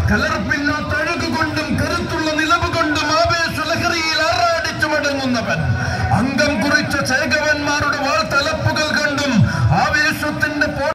കലർപ്പില്ലാത്ത അഴകുകൊണ്ടും കരുത്തുള്ള നിലവ് കൊണ്ടും ആവേശലഹരിയിൽ ആറാടിച്ചു മടങ്ങുന്നവൻ, അംഗം കുറിച്ച ചേകവന്മാരുടെ